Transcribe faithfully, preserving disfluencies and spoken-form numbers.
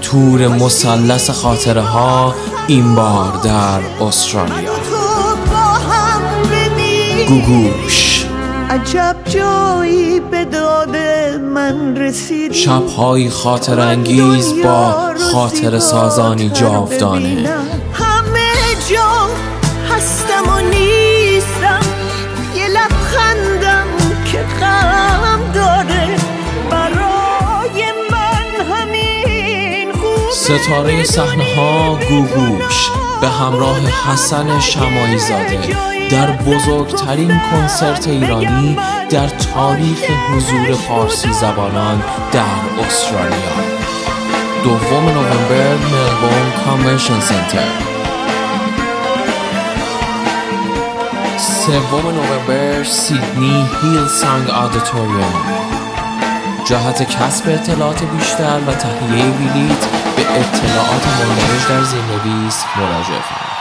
تور مثلث خاطره ها این بار در استرالیا. گوگوش عجب جایی به داد من رسید، شب‌های خاطر انگیز با خاطر سازانی جاودانه. همه جا هستم و نیستم، یه لبخندم که غم داره، برای من همین خوبه. ستاره صحنه ها گوگوش به همراه حسن شماعی زاده در بزرگترین کنسرت ایرانی در تاریخ حضور فارسی زبانان در استرالیا. دوم نوامبر ملبورن کانونشن سنتر، سوم نوامبر سیدنی هیلسانگ آدیتوریوم. جهت کسب اطلاعات بیشتر و تهیه بلیط به اطلاعات مندرج در زیرنویس مراجعه کنید.